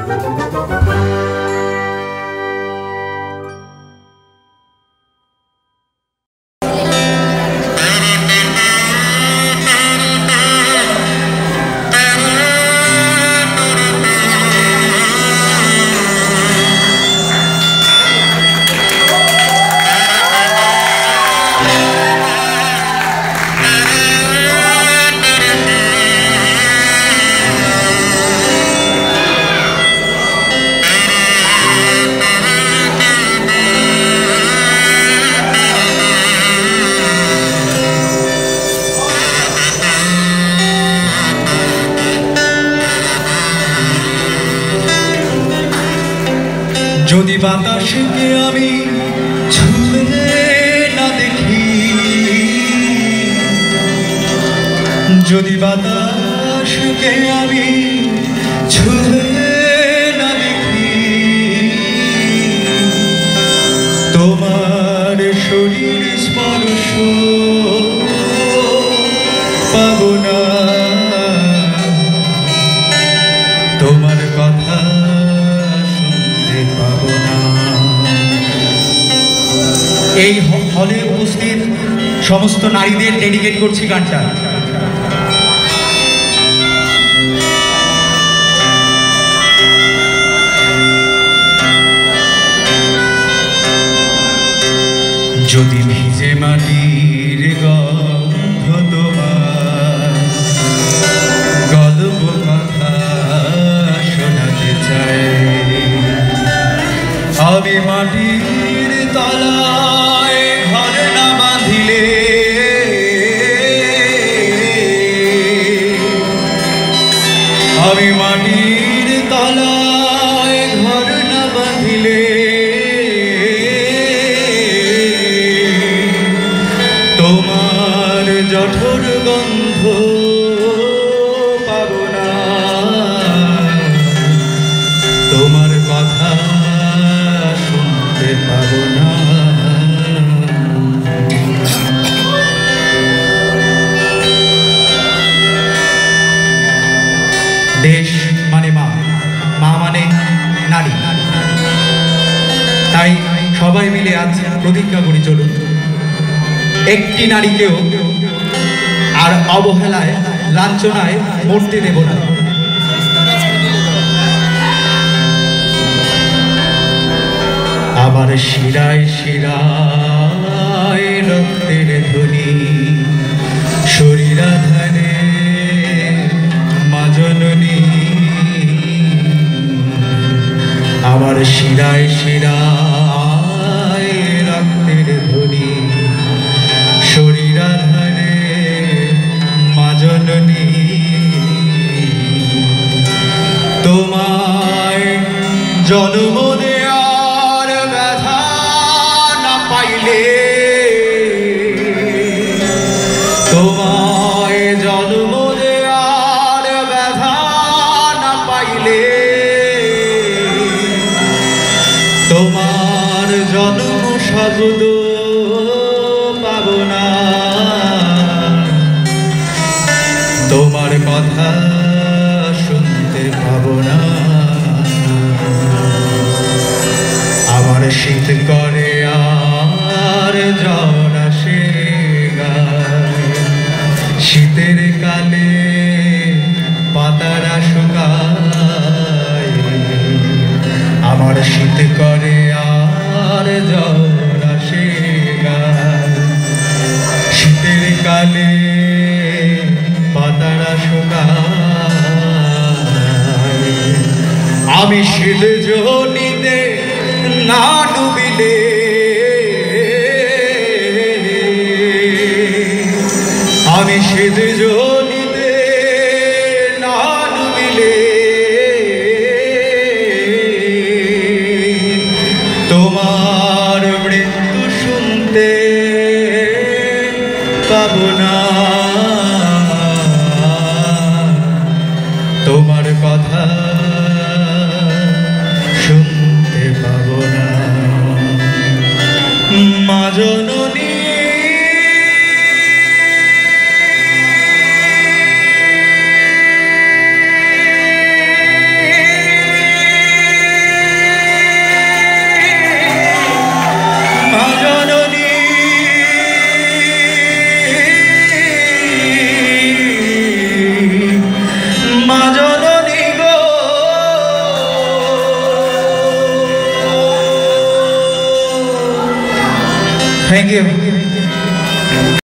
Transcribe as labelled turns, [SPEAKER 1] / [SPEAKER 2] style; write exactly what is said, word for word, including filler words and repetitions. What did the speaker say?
[SPEAKER 1] যদি বাতাসকে আমি ছুঁয়ে না দেখি, যদি বাতাসকে আমি ছুঁয়ে না দেখি, তোমার শরীর স্পর্শ পাব না, তোমার কথা এই হলে উপস্থিত সমস্ত নারীদের ডেডিকেট করছি গানটা। যদি ভিজে মাটির গন্ধ তোমার গল্প কথা শোনাতে চাই, আমি মাটির তলায় ঘর না বাঁধিলে, আমি মাটির তলায় ঘর না বাঁধিলে, তোমার জঠর গন্ধ পাব না, তোমার কথা শুনতে পাব না। দেশ মানে মা, মা মানে নারী, তাই সবাই মিলে আজ প্রতিজ্ঞা করি, চলুন একটি নারীকেও আর অবহেলায় লাঞ্ছনায় মরতে দেব না। আবার শিরায় শিরায় রক্তের ধ্বনি, শরীরাধারে মা জননী, আবার শিরায় শিরায় রক্তের ধ্বনি, শরীরাধারে মা জননী, তোমায় জন্ম দেয়ার ব্যথা না পাইলে, তোমায় জন্ম দেয়ার ব্যথা না পাইলে, তোমার জন্ম শব্দ পাব না, তোমার কথা শুনতে পাব না। আমার শীত করে আর জ্বর আসে গায়ে, শীতের কালে পাতারা শুকায়, আমার শীত করে আর জ্বর আসে গায়ে, শীতের কালে পাতারা শুকায়, আমি শীত জনিতে না ডুবিলে, আমি শীত জনিতে না ডুবিলে, তোমার মৃত্যু শুনতে পাব না, তোমার কথা থ্যাংক ইউ।